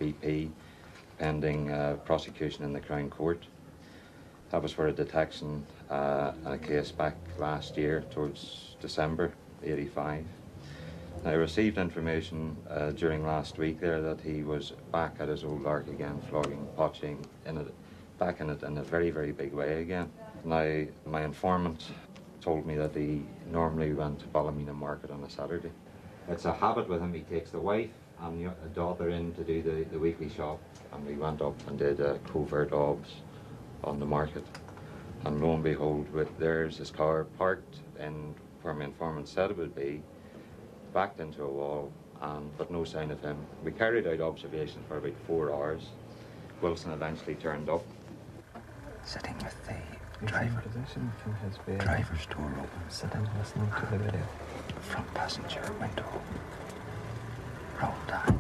BP pending prosecution in the Crown Court. That was for a detection a case back last year towards December '85. I received information during last week there that he was back at his old lark again, flogging, potching, back in it in a very, very big way again. Now, my informant told me that he normally went to Ballymena Market on a Saturday. It's a habit with him. He takes the wife and a daughter in to do the weekly shop, and we went up and did covert obs on the market. And lo and behold, there's his car parked in where my informant said it would be, backed into a wall, but no sign of him. We carried out observation for about 4 hours. Wilson eventually turned up. Sitting with the driver. Driver's door open. Sitting, listening to the video. Front passenger window rolled down.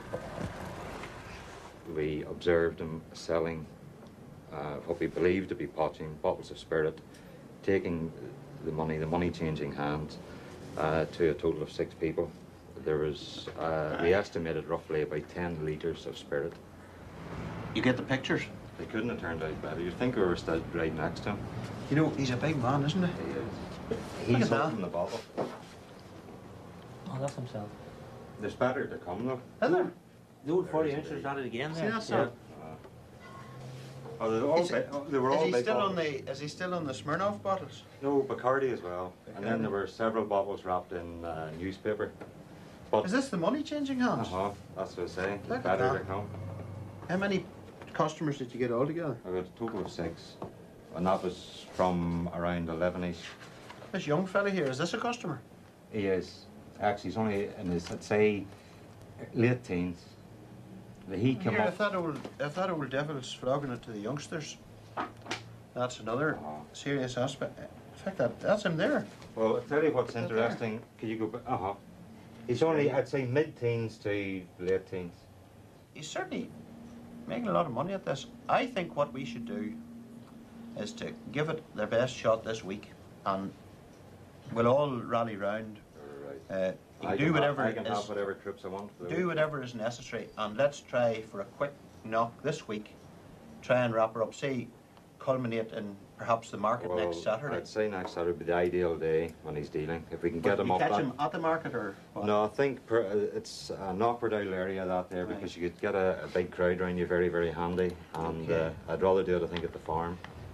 We observed him selling what we believed to be potching, bottles of spirit, taking the money changing hands, to a total of 6 people. There was, we estimated roughly about 10 litres of spirit. You get the pictures? They couldn't have turned out better. You'd think we were still right next to him. You know, he's a big man, isn't he? He is. He's holding the bottle. Oh, that's himself. There's better to come though. Is there? The old 40 ounces at it again there. See, that's not... Oh, they were all big bottles. Is he still on the Smirnoff bottles? No, Bacardi as well. Bacardi. And then there were several bottles wrapped in newspaper. But is this the money changing hands? That's what I say. Look Better at to that. come. How many customers did you get altogether? I got a total of 6. And that was from around 11ish. This young fella here, is this a customer? He is. Actually, he's only in his, I'd say, late teens. He came Here, up. if that old devil's flogging it to the youngsters, that's another serious aspect. In fact, that's him there. Well, I'll tell you what's interesting. Can you go back? He's only, I'd say, mid-teens to late teens. He's certainly making a lot of money at this. I think what we should do is to give it their best shot this week, and we'll all rally round. Right. You can do whatever I can have whatever trips I want. Do whatever is necessary, and let's try for a quick knock this week. Try and wrap her up. Say, culminate in perhaps the market next Saturday. I'd say next Saturday would be the ideal day when he's dealing. If we can get him up. Catch him at the market or what? No, I think it's an awkward old area that there because you could get a big crowd around you very, very handy. And I'd rather do it, I think, at the farm.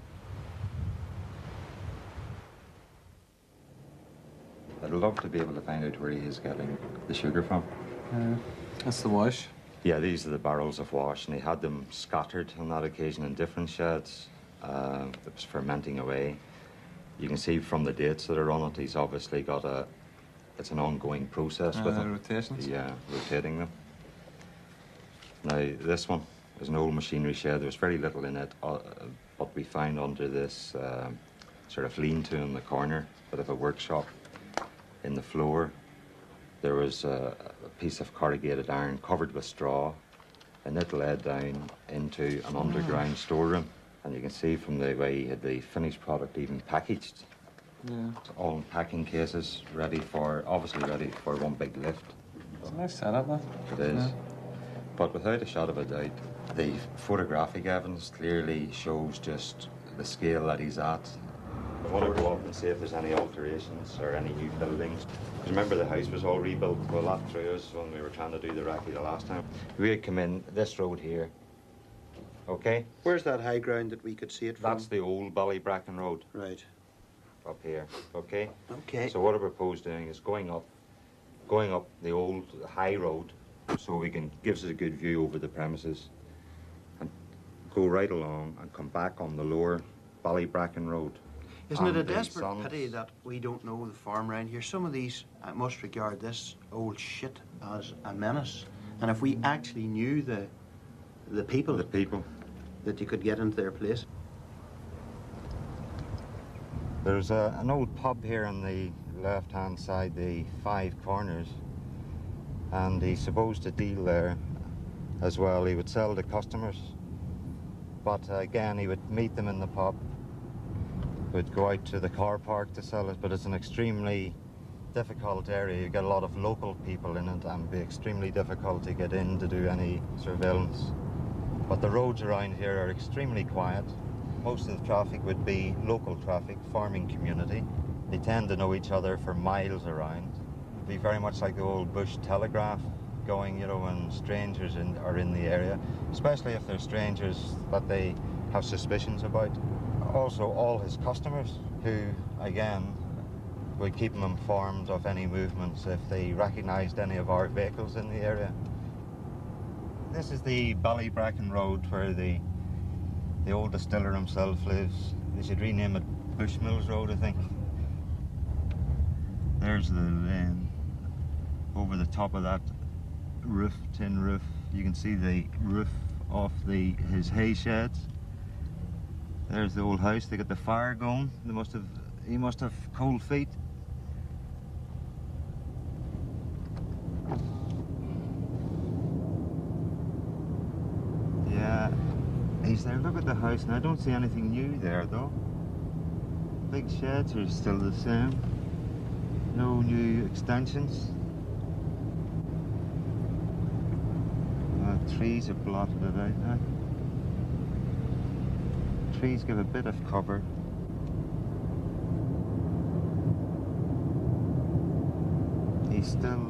I'd love to be able to find out where he is getting the sugar from. That's the wash. Yeah, these are the barrels of wash, and he had them scattered on that occasion in different sheds. It was fermenting away. You can see from the dates that are on it, he's obviously got it's an ongoing process with them. Rotations? Yeah, rotating them. Now, this one is an old machinery shed. There's very little in it, but we found under this sort of lean-to in the corner, bit of a workshop. In the floor, there was a piece of corrugated iron covered with straw, and it led down into an underground storeroom. And you can see from the way he had the finished product even packaged. Yeah. It's all in packing cases, obviously ready for one big lift. It's a nice setup, that. It is. Yeah. But without a shadow of a doubt, the photographic evidence clearly shows just the scale that he's at. I want to go up and see if there's any alterations or any new buildings. Because remember, the house was all rebuilt. Well, that through us when we were trying to do the recce the last time. We had come in this road here. Okay? Where's that high ground that we could see it from? That's the old Ballybracken Road. Right. Up here. Okay? Okay. So what I propose doing is going up the old high road so we can gives us a good view over the premises and go right along and come back on the lower Ballybracken Road. Isn't it a desperate pity that we don't know the farm around here? Some of these must regard this old shit as a menace. And if we actually knew the people that you could get into their place. There's an old pub here on the left-hand side, the Five Corners, and he's supposed to deal there as well. He would sell to customers, but again, he would meet them in the pub, would go out to the car park to sell it, but it's an extremely difficult area. You get a lot of local people in it, and it'd be extremely difficult to get in to do any surveillance. But the roads around here are extremely quiet. Most of the traffic would be local traffic, farming community. They tend to know each other for miles around. It'd be very much like the old bush telegraph going, you know, when strangers are in the area, especially if they're strangers that they have suspicions about. Also, all his customers, who, again, would keep him informed of any movements if they recognised any of our vehicles in the area. This is the Ballybracken Road where the old distiller himself lives. They should rename it Bushmills Road, I think. There's the lane. Over the top of that roof, tin roof, you can see the roof off his hay sheds. There's the old house. They got the fire going. He must have cold feet. Yeah, he's there. Look at the house, and I don't see anything new there though. Big sheds are still the same. No new extensions. Trees have blotted it out now. Trees give a bit of cover. He's still...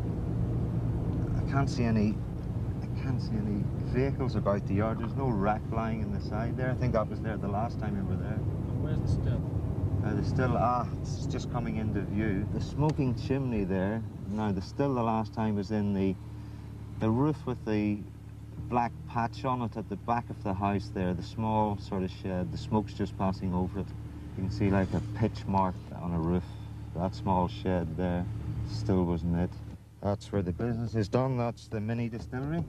I can't see any vehicles about the yard. There's no wreck lying in the side there. I think that was there the last time we were there. Where's the still? The still, it's just coming into view. The smoking chimney there. Now, the still the last time was in the roof with the black patch on it at the back of the house there, the small sort of shed. The smoke's just passing over it. You can see like a pitch mark on a roof. That small shed there still wasn't it. That's where the business is done. That's the mini distillery.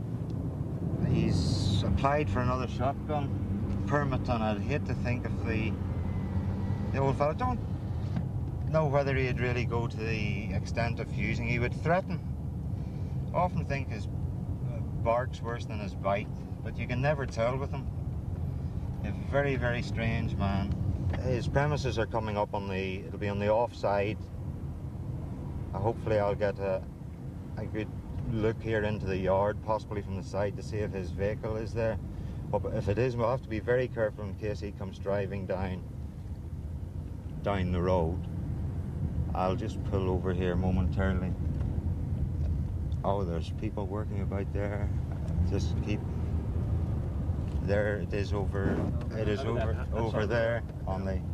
He's applied for another shotgun permit, and I'd hate to think of the old fellow. Don't know whether he'd really go to the extent of using. He would threaten. Often think his bark's worse than his bite, but you can never tell with him. A very, very strange man. His premises are coming up it'll be on the offside. Hopefully I'll get a good look here into the yard, possibly from the side, to see if his vehicle is there. But if it is, we'll have to be very careful in case he comes driving down the road. I'll just pull over here momentarily. Oh, there's people working about there. Just keep... There it is over... It is over there on the...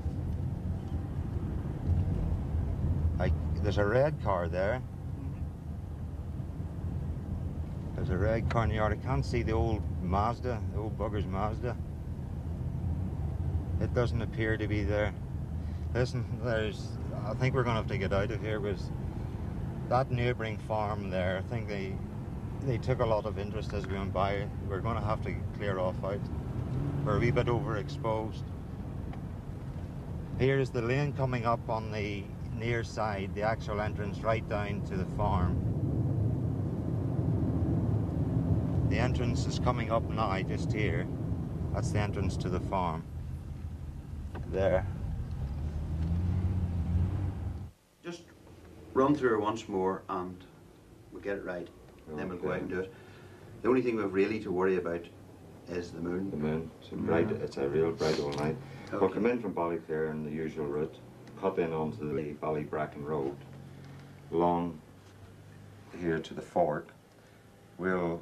There's a red car there. There's a red car in the yard. I can't see the old Mazda, the old bugger's Mazda. It doesn't appear to be there. Listen, I think we're going to have to get out of here, because that neighbouring farm there, I think they took a lot of interest as we went by. We're going to have to clear off out. We're a wee bit overexposed. Here's the lane coming up on the near side, the actual entrance right down to the farm. The entrance is coming up now, just here. That's the entrance to the farm. There. Just run through it once more and we'll get it right. Then we'll go out and do it. The only thing we've really to worry about is the moon. The moon. It's a real bright old night. Okay. We'll come in from Ballyclare in the usual route, cut in onto the Ballybracken Road, along here to the fork. We'll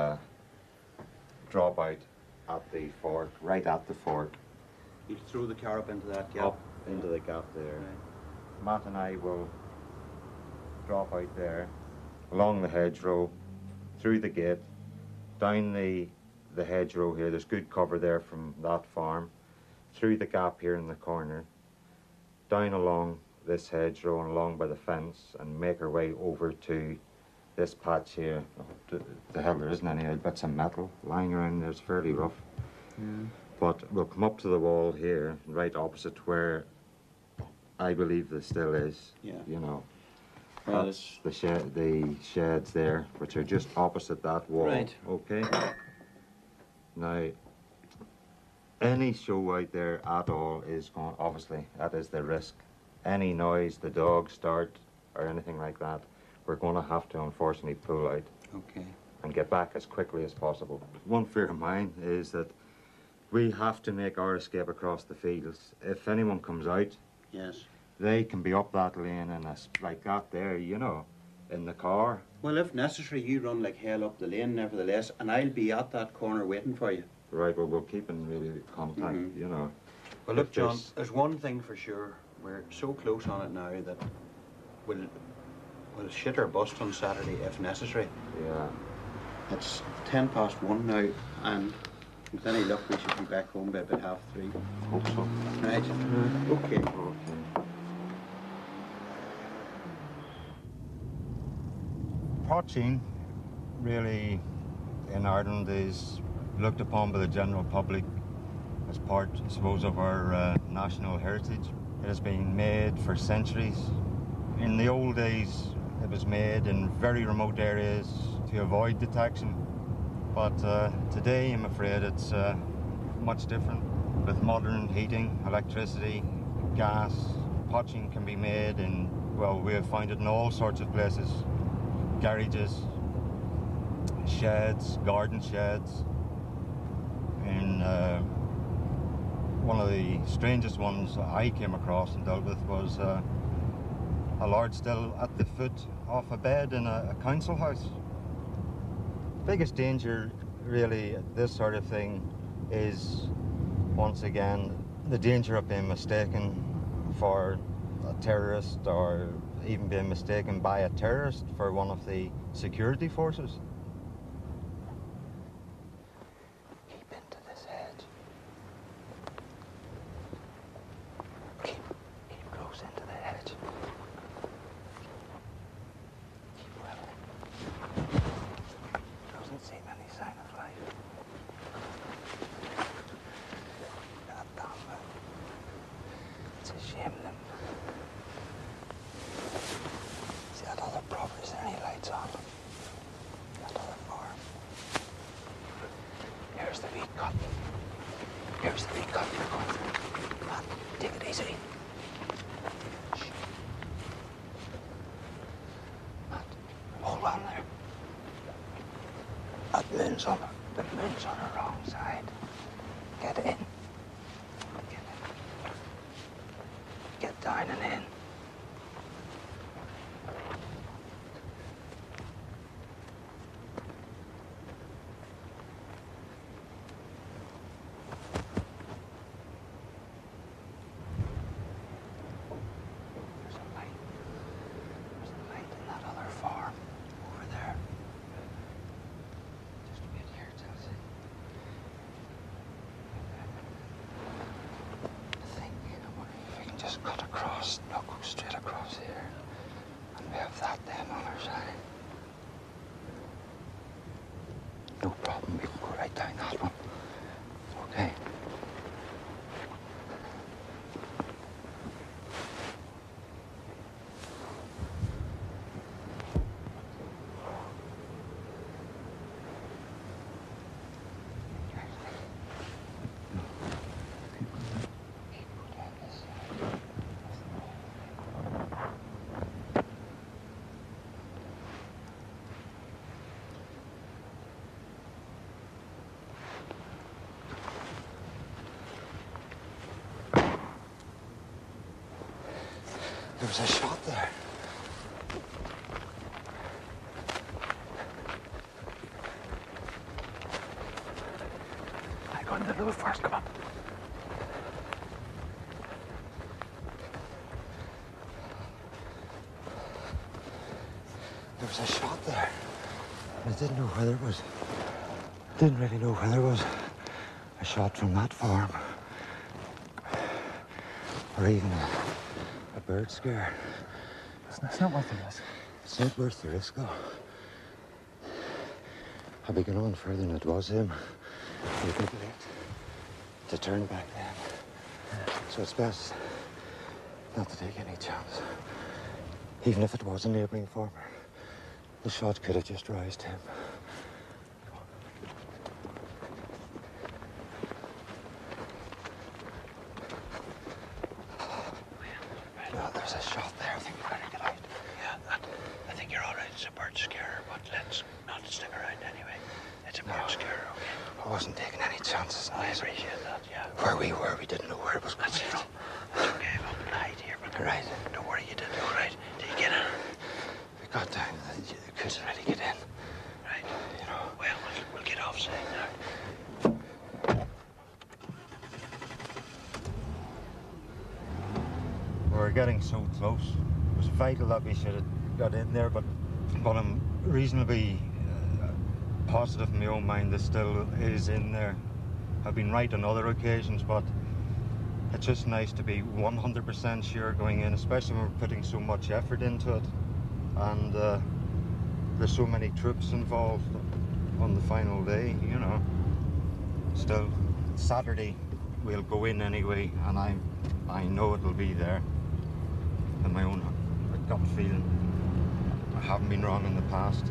drop out at the fork, right at the fork. You throw the car up into that gap? Up into the gap there. Right. Matt and I will drop out there, along the hedgerow, through the gate, down the hedgerow here. There's good cover there from that farm, through the gap here in the corner, down along this hedgerow and along by the fence, and make our way over to this patch here. The hell, there isn't any bits of metal lying around there. It's fairly rough. Yeah. But we'll come up to the wall here, right opposite where I believe the still is. Yeah. You know, Well, that's the sheds there, which are just opposite that wall. Right. Okay. Now, any show out there at all is going. Obviously, that is the risk. any noise, the dogs start or anything like that, we're going to have to unfortunately pull out. Okay. And get back as quickly as possible. One fear of mine is that we have to make our escape across the fields. If anyone comes out, yes, they can be up that lane and like that there, you know, in the car. Well, if necessary, you run like hell up the lane, nevertheless, and I'll be at that corner waiting for you. Right, well, we'll keep in really contact, you know. Well, look, John, there's one thing for sure. We're so close on it now that we'll shit or bust on Saturday if necessary. Yeah. It's 1:10 now, and with any luck, we should be back home by about 3:30. Hope so. Right? Okay. Poaching, really, in Ireland is looked upon by the general public as part, I suppose, of our national heritage. It has been made for centuries. In the old days, it was made in very remote areas to avoid detection. But today, I'm afraid, it's much different. With modern heating, electricity, gas, poaching can be made in, well, we have found it in all sorts of places. Garages, sheds, garden sheds. In one of the strangest ones I came across and dealt with was a lord still at the foot of a bed in a council house. Biggest danger really this sort of thing is, once again, the danger of being mistaken for a terrorist or even being mistaken by a terrorist for one of the security forces. Keep into this hedge. Keep close into the hedge. Keep well. Doesn't seem any sign of life. God damn it. It's a shame them. See that other property? Is there any lights on? That other farm. Here's the wheat cutting. Here's the wheat cutting. Come on, take it easy. Shh. Matt, hold on there. That moon's on the wrong side. Get in. Get in. Get down and in. There's a light. There's a light in that other farm over there. Just wait here, Chelsea. I think, I wonder if we can just cut across, no, go straight across here. And we have that then on our side. No problem, we can go right down that one. Okay. There was a shot there. I go into the roof first, come on. There was a shot there. I didn't know whether it was. Didn't really know whether it was a shot from that farm or even a bird scare. It's not worth the risk. It's not worth the risk, though. Had we gone on further than it was him, we could late to turn back then. So it's best not to take any chance. Even if it was a neighbouring farmer, the shot could have just roused him. Now, It's a bit scary, okay? I wasn't taking any chances. I appreciate that, yeah. Where we were, we didn't know where it was going. It's okay, I'm up night here, but Right. don't worry, you did all right. Did you get in? We got down, you couldn't really get in. Right. You know. Well, we'll get offside now. We were getting so close. It was vital that we should have got in there, but I'm reasonably positive in my own mind that still is in there. I've been right on other occasions, but it's just nice to be 100% sure going in, especially when we're putting so much effort into it. And there's so many troops involved on the final day, you know. Still, Saturday we'll go in anyway, and I know it'll be there. In my own gut feeling, I haven't been wrong in the past.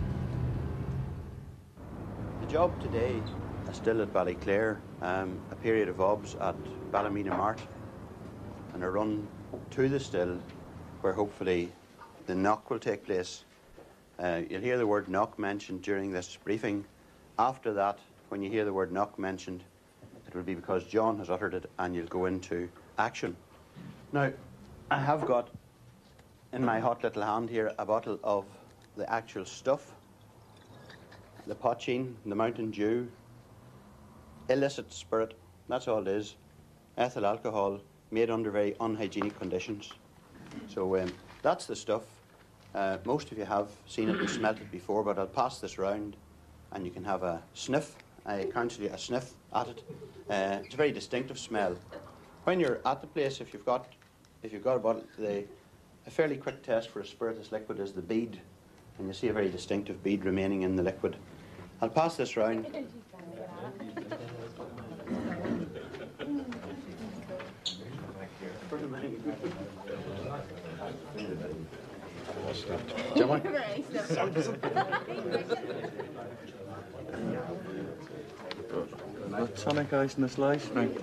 The job today is still at Ballyclare, a period of obs at Ballymena Mart, and a run to the still where hopefully the knock will take place. You'll hear the word knock mentioned during this briefing. After that, when you hear the word knock mentioned, it will be because John has uttered it and you'll go into action. Now, I have got in my hot little hand here a bottle of the actual stuff, the poachine, the Mountain Dew, illicit spirit, that's all it is, ethyl alcohol made under very unhygienic conditions. So that's the stuff. Most of you have seen it and smelt it before, but I'll pass this round and you can have a sniff. I counsel you a sniff at it. It's a very distinctive smell. When you're at the place, if you've got a bottle, a fairly quick test for a spirituous liquid is the bead, and you see a very distinctive bead remaining in the liquid. I'll pass this round. Tonic ice in the slice, Frank.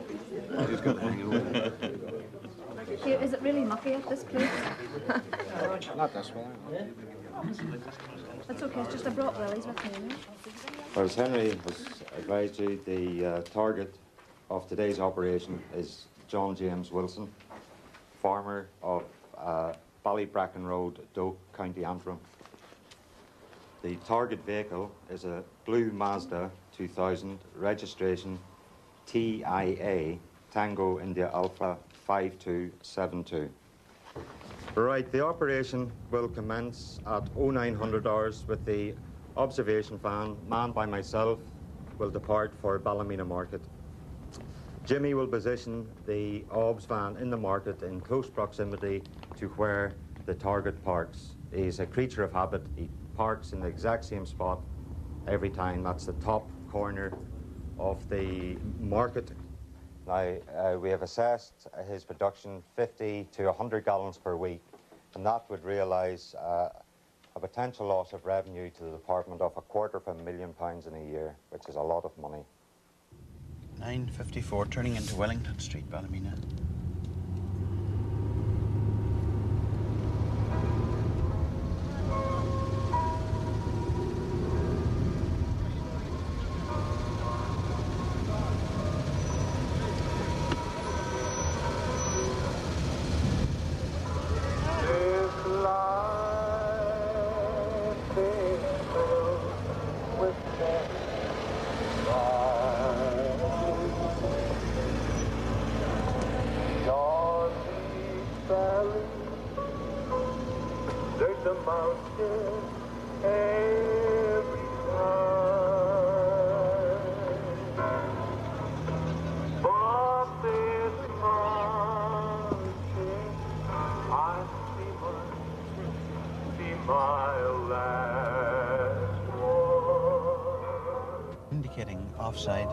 Is it really mucky at this place? Not this one. That's okay, it's just I brought Willie's with me. Well, as Henry has advised you, the target of today's operation is John James Wilson, farmer of Ballybracken Road, Doak, County Antrim. The target vehicle is a blue Mazda 2000, registration TIA, Tango India Alpha 5272. Right, the operation will commence at 0900 hours with the observation van, manned by myself, will depart for Ballymena Market. Jimmy will position the OBS van in the market in close proximity to where the target parks. He's a creature of habit. He parks in the exact same spot every time. That's the top corner of the market. Now, we have assessed his production 50 to 100 gallons per week, and that would realise a potential loss of revenue to the department of £250,000 in a year, which is a lot of money. 9:54, turning into Wellington Street, Ballymena. Indicating offside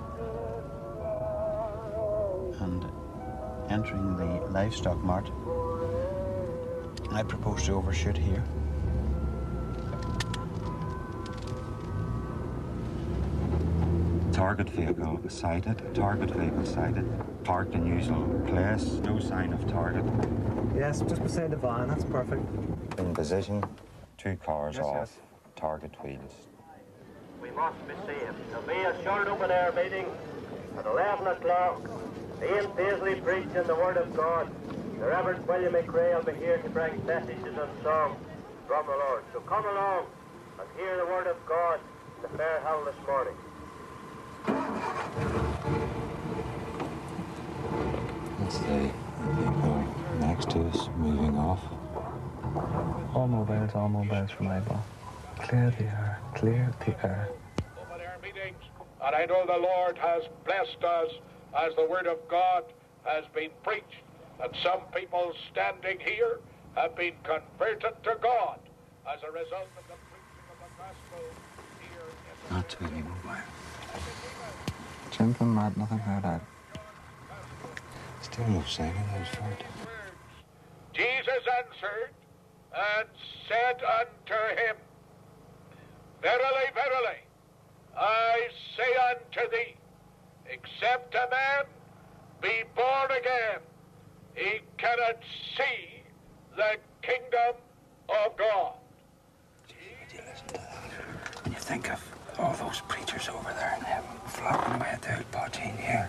and entering the livestock mart. I propose to overshoot here. Target vehicle sighted, parked in usual place, no sign of target. Yes, just beside the van, that's perfect. In position, 2 cars Yes, off, yes. target wheels. We we must be saved. There'll be a short open air meeting at 11 o'clock. Ian Paisley preaching the Word of God. The Reverend William McRae will be here to bring messages and songs from the Lord. So come along and hear the Word of God in the fair hall this morning. It's the people next to us moving off. All mobiles from Eyeball. Clear the air, clear the air. Open air meetings, and I know the Lord has blessed us as the Word of God has been preached, and some people standing here have been converted to God as a result of the preaching of the gospel here in the... Not too many mobile. Jim from Matt, nothing heard that. Still no sign of those folk. Jesus answered and said unto him, Verily, verily, I say unto thee, except a man be born again, he cannot see the kingdom of God. Gee, would you listen to that? When you think of all those preachers over there and them flocking away at the old Podgene here.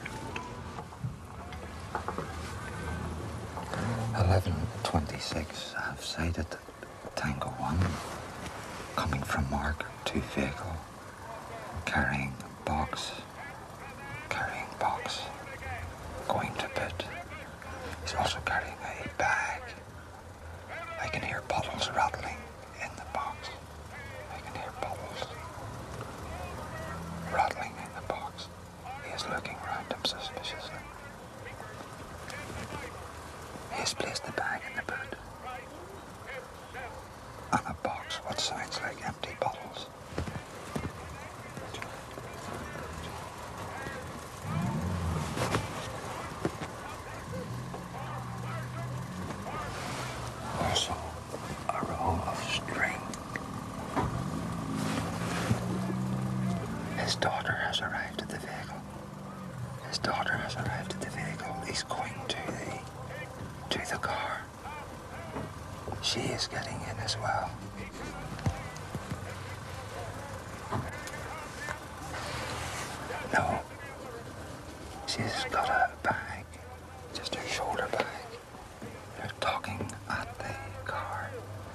11:26, I've sighted Tango 1 coming from Mark 2 vehicle, carrying box, going to pit. He's also carrying a bag. I can hear bottles rattling in the box. I can hear bottles rattling in the box. He is looking around him suspiciously. He has placed the bag in the boot. On a box, what sounds like empty bottles. Also, a roll of string. His daughter has arrived at the vehicle. He's going to the car. She is getting in as well. No. She's got a bag. Just her shoulder bag. They're talking at the car.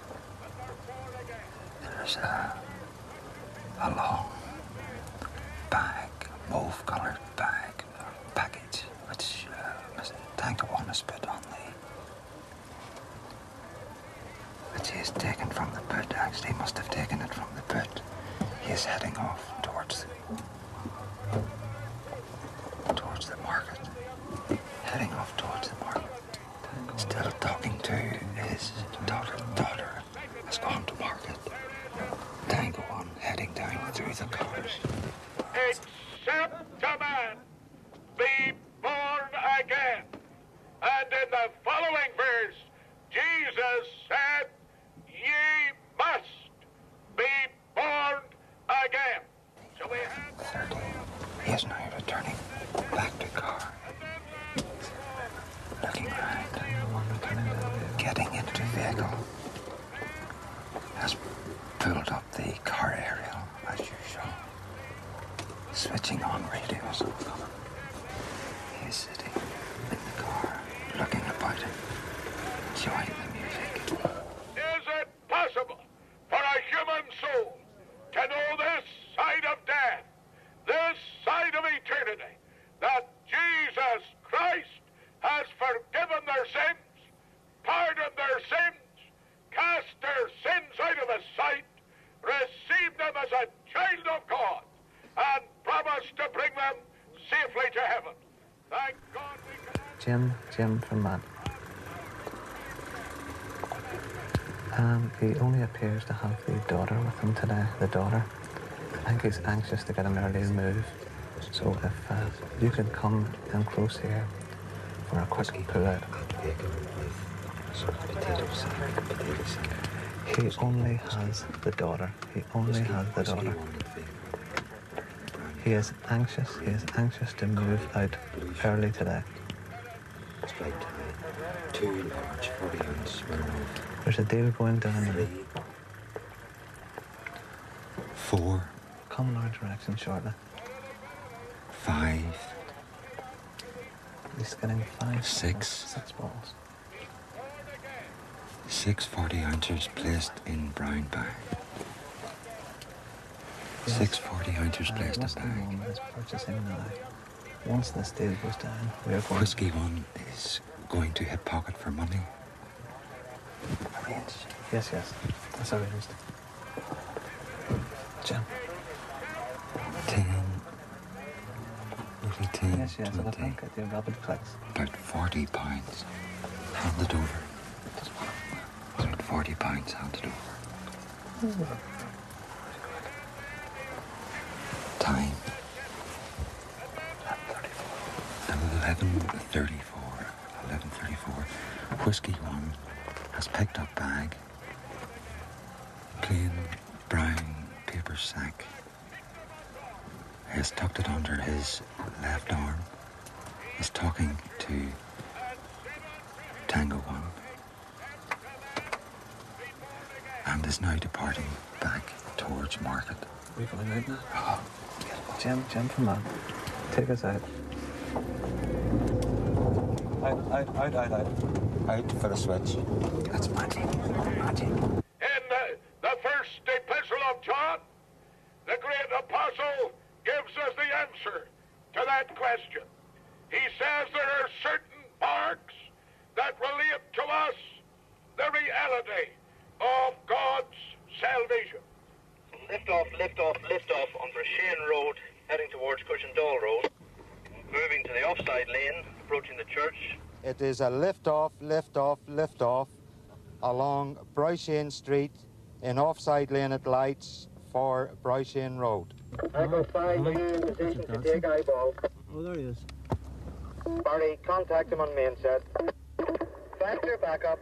There's a long bag, mauve-coloured bag, or package, which Tango 1 has put on which he has taken from the boot. Actually, he must have taken it from the boot. He is heading off towards the market. Heading off towards the market. Still talking to his daughter. Daughter has gone to market. Tango 1 heading down through the cars. Except a man be born again. And in the following verse, Jesus said, ye must be born again. So we have... 30. He is now returning back to car. Looking around. Getting into vehicle. Has pulled up the car aerial as usual. Switching on radios. He is sitting in the car, looking about him, enjoying the music. Is it possible for a human soul to know this side of death, this side of eternity, that Jesus Christ has forgiven their sins, pardoned their sins, cast their sins out of his sight, received them as a child of God, and promised to bring them safely to heaven? Thank God we can... Jim from Matt. He only appears to have the daughter with him today, the daughter. I think he's anxious to get an early move. So if you could come in close here for a quick pull out. He only has the daughter. He is anxious to move out early today. Straight to 2 large 40-ounce There's a deal going down there. 4 come in our direction shortly. 5. He's getting 5, 6. 6 balls. 6 40 ounces placed in brown bag. 6 40 ounces placed in Whiskey bag. 1 is purchasing now. Once this deal goes down, we are going Whiskey 1 is going to hip pocket for money. arranged. Yes, that's arranged. Jim. 10. Maybe 10. Yes, I 20. think at the rapid clicks. About 40 pounds handed over. About 40 pounds handed over. Time. 11:34. 11:34. Whiskey 1 has picked up bag. Plain brown paper sack. He has tucked it under his left arm. Is talking to Tango 1. And is now departing back towards market. We going out now? Oh. Jim, come on. Take us out. Out. Out for the switch. That's magic. In the first epistle of John, the great apostle gives us the answer to that question. He says there are certain marks that relate to us the reality of God's salvation. Lift off on Brashean Road, heading towards Cushendall Road. Moving to the offside lane, approaching the church. It is a lift off along Brashean Street in offside lane at lights for Brashean Road. Echo 5, are you in position to take eyeball? Oh, there he is. Barry, contact him on main set. Factor back up.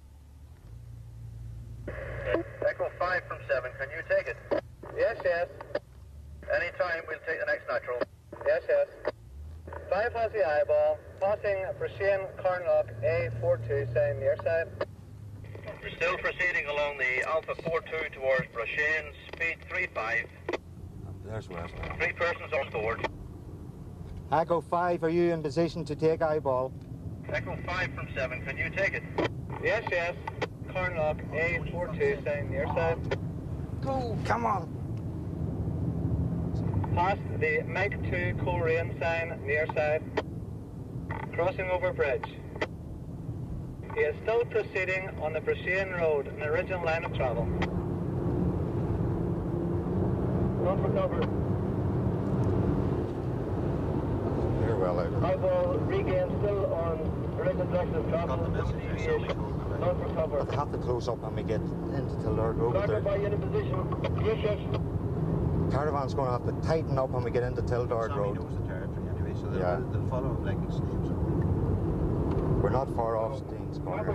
Echo 5 from 7, can you take it? Yes. Anytime, we'll take the next natural. Yes. 5 has the eyeball, passing Brashean Carnlock A42, saying near side. We're still proceeding along the Alpha 42 towards Brashean, speed 35. There's West. 3 persons on board. Echo 5, are you in position to take eyeball? Echo 5 from 7, can you take it? Yes. Carnlock A42, saying near side. Go, come on. Past the Mike 2 Coleraine sign near side. Crossing over bridge. He is still proceeding on the Brashean Road, an original line of travel. Don't recover. They're well out. Eyeball regain still on original direction of travel. Got the message. Don't recover. But they have to close up when we get into Tillard Road. Doctor, by in a position. Yes. Caravan's going to have to tighten up when we get into Tildard Sammy Road. knows the territory anyway, so Yeah. they'll follow like it's names. We're not far off Steens Corner.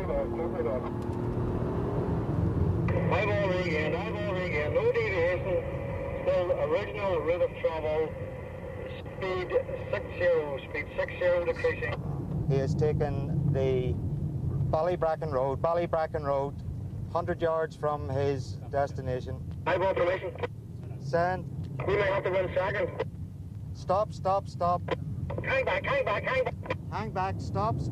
Eyeball regain. No deviation. Still original route of travel. Speed 60 decreasing. He has taken the Ballybracken Road, 100 yards from his destination. Eyeball formation. Send. We may have to run second. Stop. Hang back. Hang back, stop. There's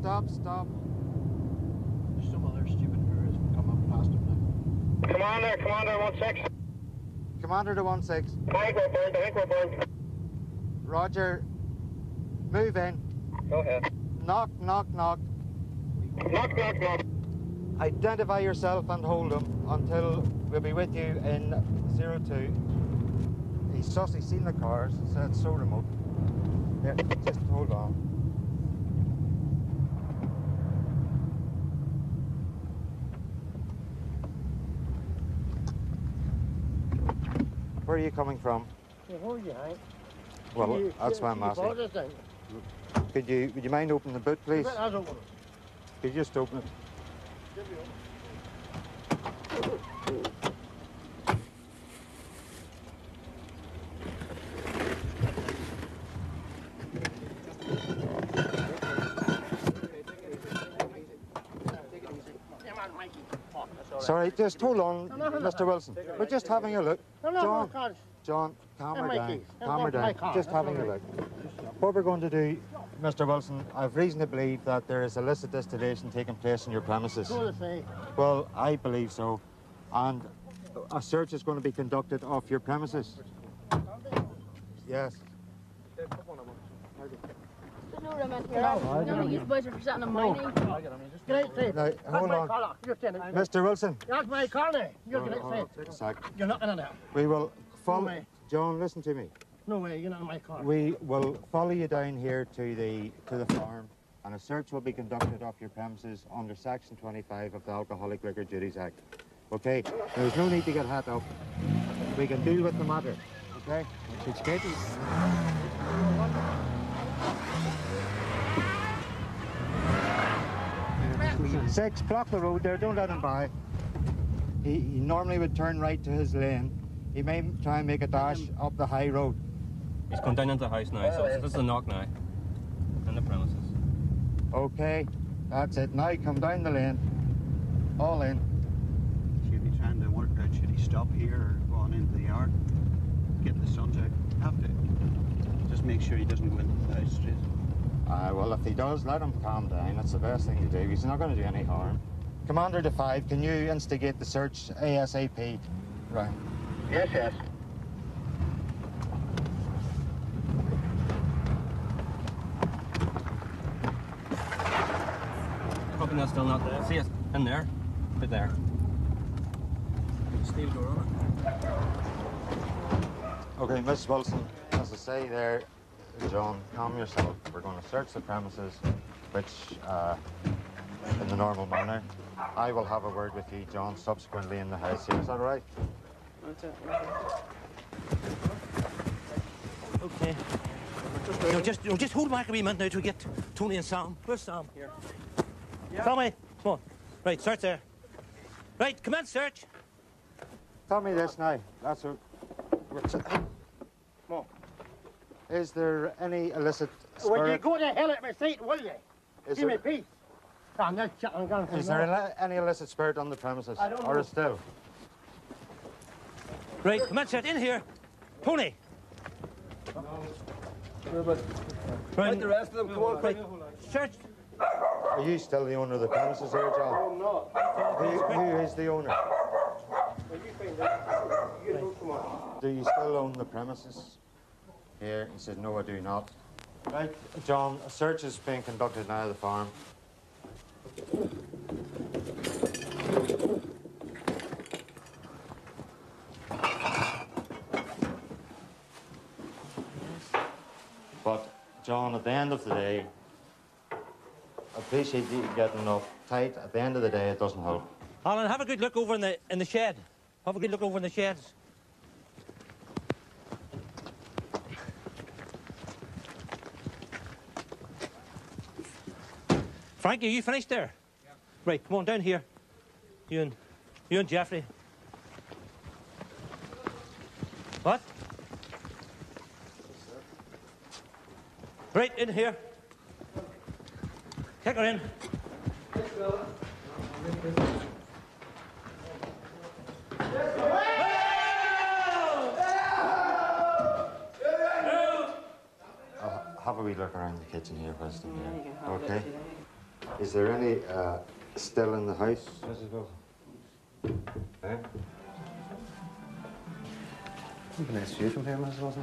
some other stupid mirrors come up past him now. Commander 16. Commander to 16. I think we're burned. Roger. Move in. Go ahead. Knock. Knock. Identify yourself and hold him until we'll be with you in 02. He's sussy seen the cars, so it's so remote. Yeah, just hold on. Where are you coming from? Where are you, Hank? Well, that's why I'm asking. Would you mind opening the boot, please? Could you just open it? Sorry, just hold on, Mr. Wilson. We're just having a look. John, John, calm her my down. keys. Calm her My down. car. Just having a look. What we're going to do, Mr. Wilson, I've reason to believe that there is illicit distillation taking place in your premises. So to say. Well, I believe so. And a search is going to be conducted off your premises. Yes. There's no room in here. None of you boys are sitting on my knee. Get outside. Now, That's hold my on. car. You're standing. Mr. Wilson. That's my car now. You're Hold getting on, outside. take a sec. You're not in it now. We will follow... No way. John, listen to me. No way, you're not in my car. We will follow you down here to the farm, and a search will be conducted off your premises under Section 25 of the Alcoholic Liquor Duties Act. Okay? There's no need to get hat up. We can deal with the matter. Okay? It's Katie. 6, block the road there, don't let him by. He normally would turn right to his lane. He may try and make a dash up the high road. He's gone down into the house now, so this is a knock now. In the premises. Okay, that's it. Now come down the lane. All in. Should be trying to work out, should he stop here or go on into the yard? Getting the sun's out. Have to. Just make sure he doesn't go into the house straight. Well, if he does, let him calm down. That's the best thing to do. He's not going to do any harm. Commander to 5, can you instigate the search ASAP? Right. Yes, yes. Hoping that's still not there. See it in there. Right there. Steel door on it. Okay, Miss Wilson, as I say there, John, calm yourself. We're going to search the premises, which, in the normal manner. I will have a word with you, John, subsequently in the house here. Is that all right? Okay. Just hold back a wee minute now till we get Tony and Sam. Where's Sam? Here. Yeah. Tommy, come on. Right, search there. Right, commence search. Tell me this now. That's what. Come on. Is there any illicit spirit? Will you go to hell at my seat, will you? Is Give there- me peace. I'm not chatting going Is there any illicit spirit on the premises? I don't know. Or a still? Right, commence search. In here. Tony. Right, the rest of them, come on, right. Search. Are you still the owner of the premises here, John? No, I'm not. Who is the owner? Do you still own the premises? Here, he said, no, I do not. Right, John, a search is being conducted now of the farm. But, John, at the end of the day, I appreciate you getting uptight. At the end of the day, it doesn't help. Alan, have a good look over in the shed. Have a good look over in the sheds. Frankie, are you finished there? Yeah. Right, come on down here. You and Jeffrey. What? Right, in here. Take her in. I'll have a wee look around the kitchen here first. Here. Okay. Is there any still in the house, Mrs. Wilson? Eh? You can ask you from here, Mrs. Wilson.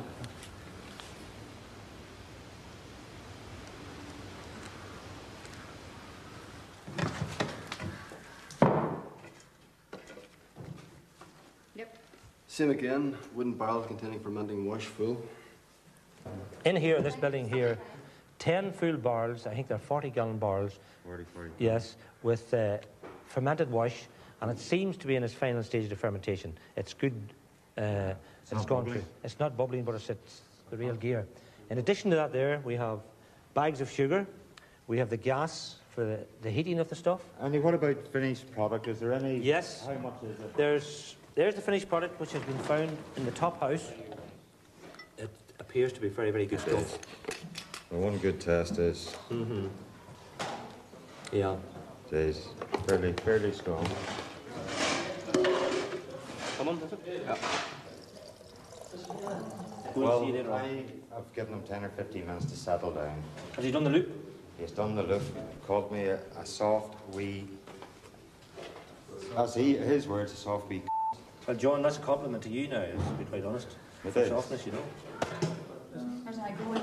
Same again, wooden barrel containing fermenting wash full. In here, this building here, 10 full barrels, I think they're 40-gallon barrels. 40. Yes, with fermented wash, and it seems to be in its final stage of fermentation. It's good. It's not gone bubbling. through. It's not bubbling, but it's the real gear. In addition to that there, we have bags of sugar. We have the gas for the heating of the stuff. And what about finished product? Is there any? Yes. How much is it? There's the finished product, which has been found in the top house. It appears to be very, very good stuff. Well, one good test is. Mm-hmm. Yeah. Is fairly strong. Come on, that's it. Yeah. We'll see you later on. I've given him 10 or 15 minutes to settle down. Has he done the loop? He's done the loop, called me a soft wee... That's his words, a soft wee... Well, John, that's a compliment to you now, to be quite honest. It For is. softness, you know. Where's I go?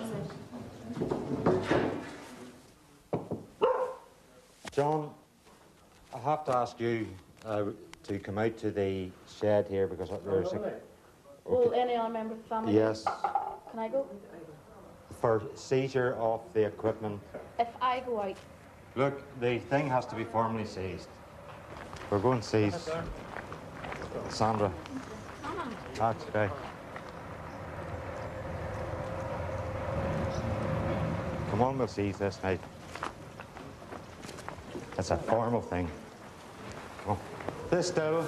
John, I have to ask you to come out to the shed here because there's a... Will any other member of the family? Yes, Can I go? for seizure of the equipment. If I go out, Look, the thing has to be formally seized. We're going to seize Sandra. That's okay. Come on, we'll seize this now. It's a formal thing. Come on. This still.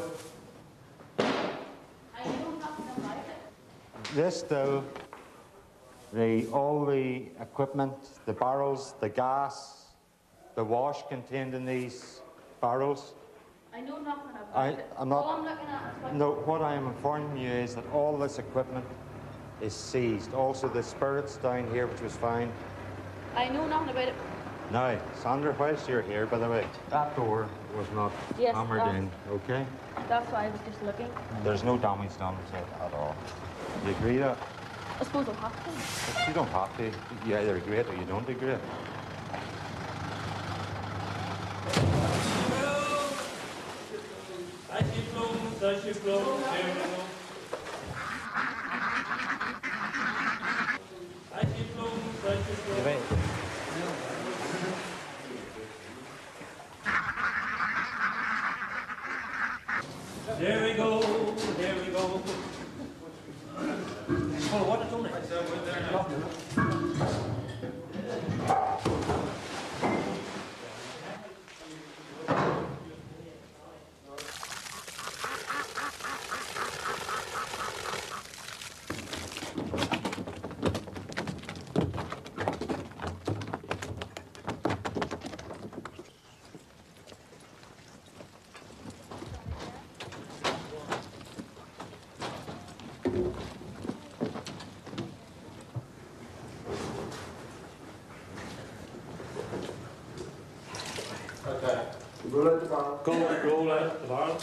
This still. All the equipment, the barrels, the gas, the wash contained in these barrels. I know nothing about it. I'm not. All I'm looking at is what... No, what I am informing you is that all this equipment is seized. Also, the spirits down here, which was found. I know nothing about it. Now, Sandra, whilst you're here, by the way, that door was not Yes, hammered in, okay? That's why I was just looking. There's no damage done to it at all. You agree that? I suppose I'll have to. You don't have to. You either agree it or you don't agree it. There we go, there we go. Oh, what is on it? Roll out the barrel. Go, roll out the barrel.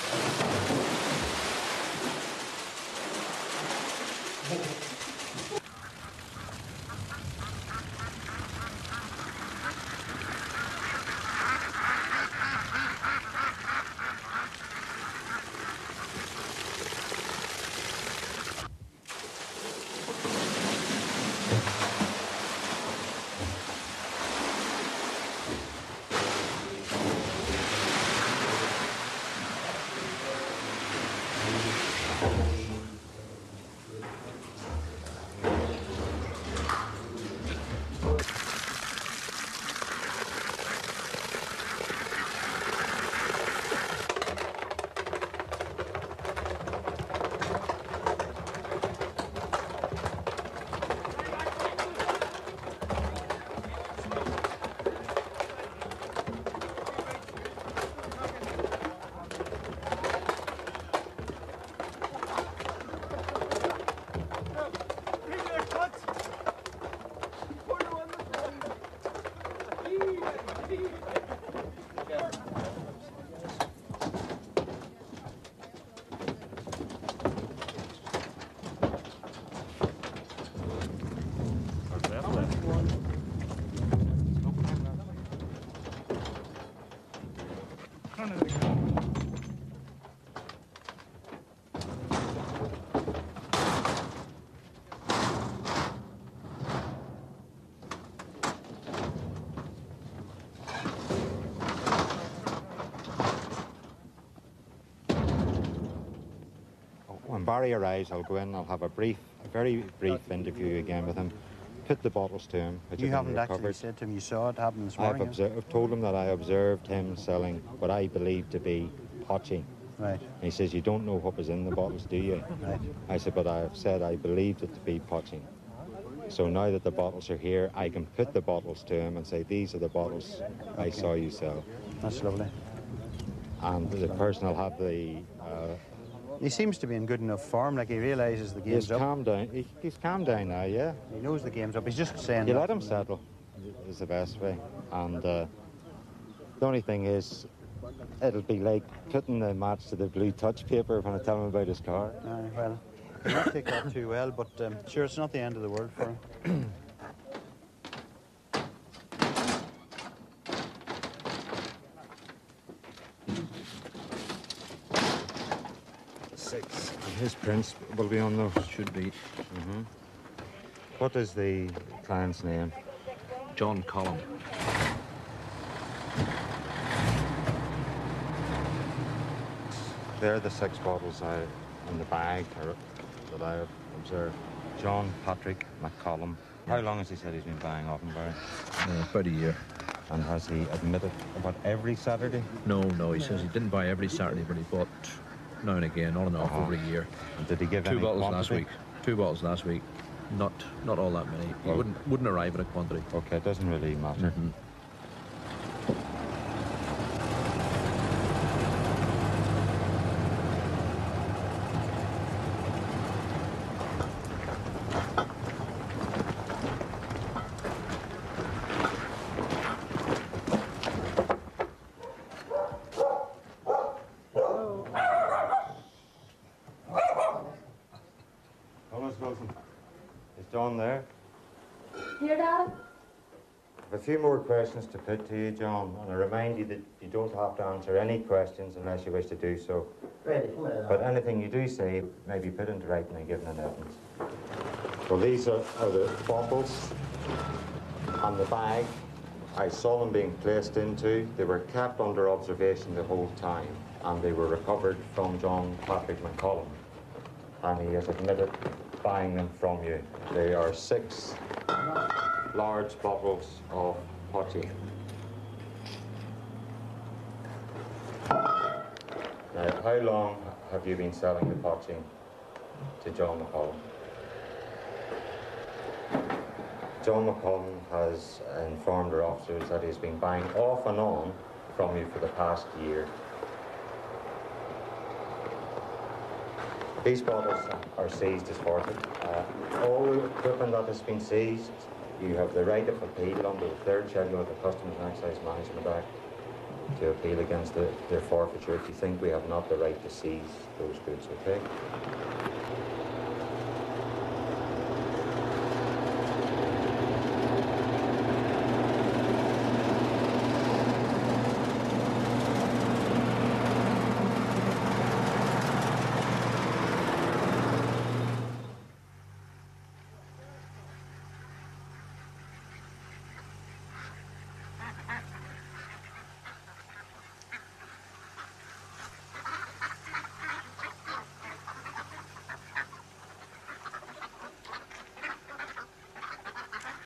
When Barry arrives, I'll go in, I'll have a very brief interview again with him, put the bottles to him, which You have haven't been actually recovered. said to him you saw it happen this I've morning? told him that I observed him selling what I believe to be potching. Right. And he says, you don't know what was in the bottles, do you? Right. I said, but I have said I believed it to be potching. So now that the bottles are here, I can put the bottles to him and say, these are the bottles I saw you sell. That's lovely. And the person will have He seems to be in good enough form, like he realises the game's He's up. calmed down. He's calmed down now, yeah. He knows the game's up. He's just saying You that. let him settle is the best way. And the only thing is, it'll be like putting the match to the blue touch paper when I tell him about his car. Well, I not take that too well, but sure, it's not the end of the world for him. 6. His prints will be on those. Should be. What is the client's name? John Collum. They're the 6 bottles in the bag that I have observed. John Patrick McCollum. How long has he said he's been buying Offenbarn? About a year. And has he admitted about every Saturday? No, he says he didn't buy every Saturday, but he bought now and again, on and off, over a year. And did he give 2 any bottles quantity? last week. 2 bottles last week. Not all that many. He wouldn't arrive at a quantity. Okay, it doesn't really matter. Is John there? Here, Dad? I have a few more questions to put to you, John, and I remind you that you don't have to answer any questions unless you wish to do so. But anything you do say may be put into writing and given in evidence. Well, these are the bottles and the bag I saw them being placed into. They were kept under observation the whole time, and they were recovered from John Patrick McCollum, and he has admitted buying them from you. They are 6 large bottles of potty. Now, how long have you been selling the potty to John McCollum? John McCollum has informed our officers that he's been buying off and on from you for the past year. These bottles are seized as forfeit. All equipment that has been seized, you have the right of appeal under the 3rd schedule of the Customs and Excise Management Act to appeal against their forfeiture if you think we have not the right to seize those goods, okay?